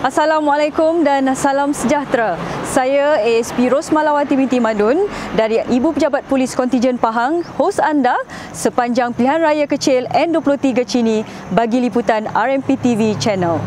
Assalamualaikum dan salam sejahtera. Saya ASP Rosmalawati binti Madun dari Ibu Pejabat Polis Kontijen Pahang, hos anda sepanjang pilihan raya kecil N23 Chini bagi liputan RMP TV Channel.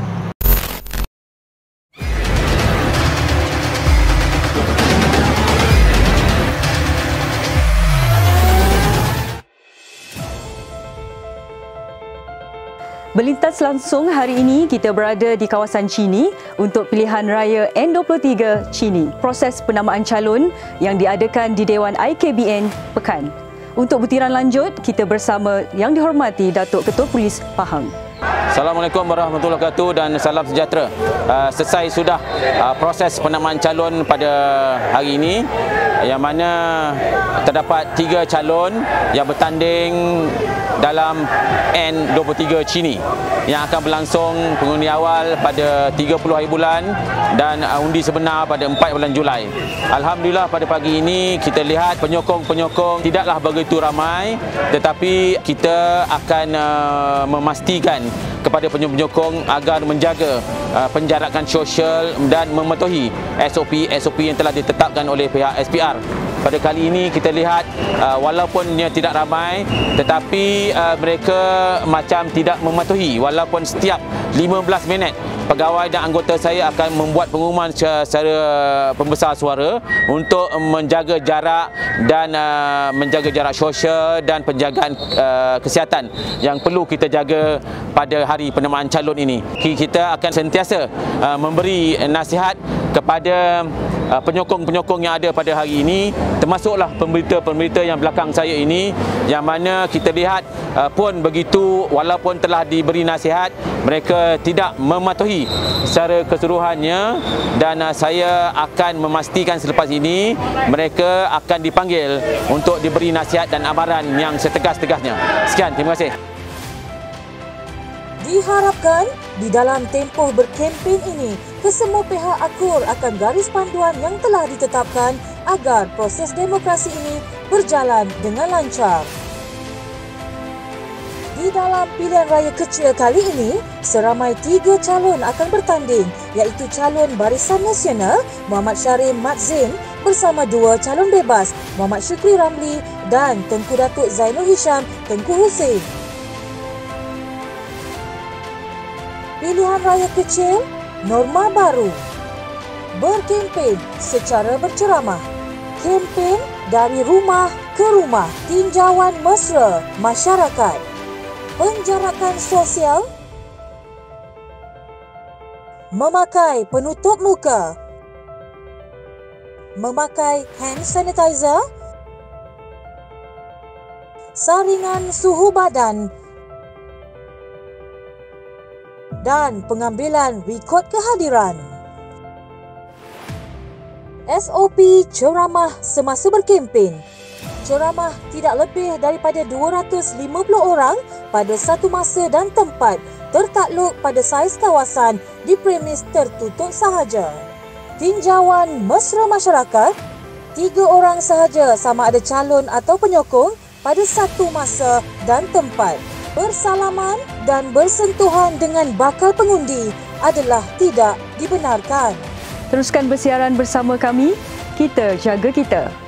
Berlintas langsung hari ini, kita berada di kawasan Chini untuk pilihan raya N23 Chini. Proses penamaan calon yang diadakan di Dewan IKBN Pekan. Untuk butiran lanjut, kita bersama Yang Dihormati Datuk Ketua Polis Pahang. Assalamualaikum warahmatullahi wabarakatuh dan salam sejahtera. Selesai sudah proses penamaan calon pada hari ini, yang mana terdapat 3 calon yang bertanding dalam N23 Chini yang akan berlangsung pengundi awal pada 30 hari bulan dan undi sebenar pada 4 bulan Julai. Alhamdulillah pada pagi ini kita lihat penyokong-penyokong tidaklah begitu ramai, tetapi kita akan memastikan kepada penyokong agar menjaga penjarakan sosial dan mematuhi SOP yang telah ditetapkan oleh pihak SPR. Pada kali ini kita lihat walaupun dia tidak ramai, tetapi mereka macam tidak mematuhi, walaupun setiap 15 minit pegawai dan anggota saya akan membuat pengumuman secara pembesar suara untuk menjaga jarak dan menjaga jarak sosial dan penjagaan kesihatan yang perlu kita jaga pada hari penamaan calon ini. Kita akan sentiasa memberi nasihat kepada penyokong-penyokong yang ada pada hari ini, termasuklah pemberita-pemberita yang belakang saya ini, yang mana kita lihat pun begitu, walaupun telah diberi nasihat, mereka tidak mematuhi secara keseluruhannya, dan saya akan memastikan selepas ini mereka akan dipanggil untuk diberi nasihat dan amaran yang setegas-tegasnya. Sekian, terima kasih. Diharapkan di dalam tempoh berkempen ini, kesemua pihak akur akan garis panduan yang telah ditetapkan agar proses demokrasi ini berjalan dengan lancar. Di dalam pilihan raya kecil kali ini, seramai 3 calon akan bertanding, iaitu calon Barisan Nasional Muhammad Syarif Mat Zain bersama 2 calon bebas Muhammad Syukri Ramli dan Tengku Datuk Zainul Hisham Tengku Hussein. Pilihan raya kecil, norma baru. Berkempen secara berceramah. Kempen dari rumah ke rumah. Tinjauan mesra masyarakat. Penjarakan sosial. Memakai penutup muka. Memakai hand sanitizer. Saringan suhu badan. Dan pengambilan rekod kehadiran. SOP ceramah semasa berkempen. Ceramah tidak lebih daripada 250 orang pada satu masa dan tempat, tertakluk pada saiz kawasan di premis tertutup sahaja. Tinjauan mesra masyarakat, 3 orang sahaja sama ada calon atau penyokong pada satu masa dan tempat. Bersalaman dan bersentuhan dengan bakal pengundi adalah tidak dibenarkan. Teruskan bersiaran bersama kami. Kita jaga kita.